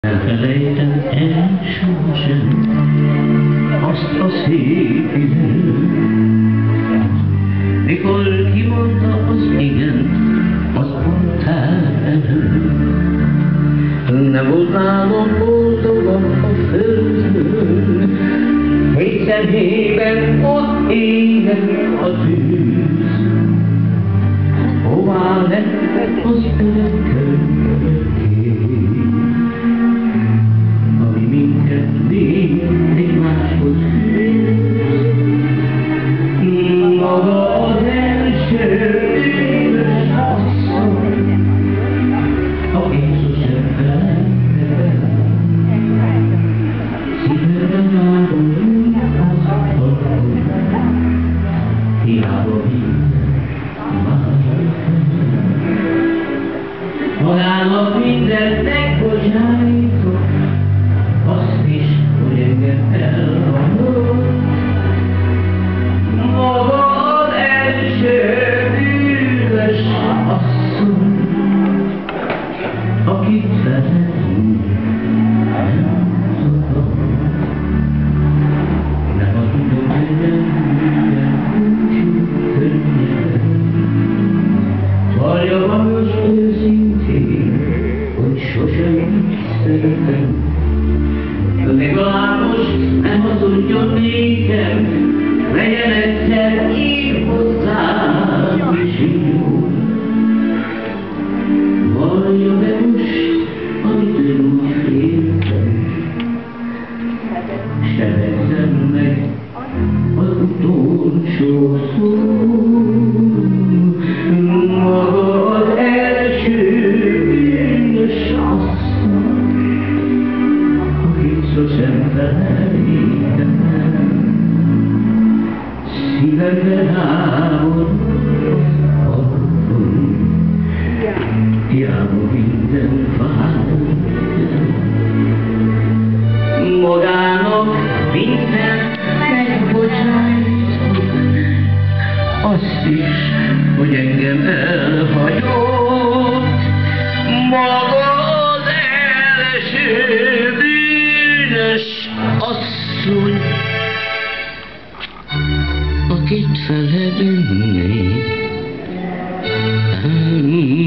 Elfelejtem el sosem azt a szép időt, mikor kimondta az igen, az portál előtt. Nem volt nálam boldogabb a földön, hogy szemében ott égen a tűz. Hová lett az örökké, ami minket mindig máshoz fűz. Maga az első bűnös asszony, aki sosem felejtett el. Szívemben áldom az alkot, hiába magának mindent megbocsájtok, azt is, hogy engem elhagyott. Maga az első bűnös asszony, akit szeretni nem tudom. Nem adom minden búcsú könnyed, vallja magas őszintén, hogy sosem így szeretem. Legalább most ne hazudjon nékem, legyen egyszer így hozzám is jó. Vallja be most, amit ön úgy féltem, sebezem meg az utolsó szó. Maga az első bűnös asszony, akit sosem felejtem el. Szívemben háború alkony, hiába minden vágyam. Magának mindent megbocsájtok, azt is, hogy engem elhagyott. Maga az első bűnös asszony, akit feledni nem